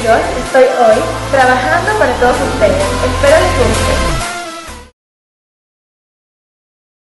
amigos, estoy hoy trabajando para todos ustedes. Espero les guste.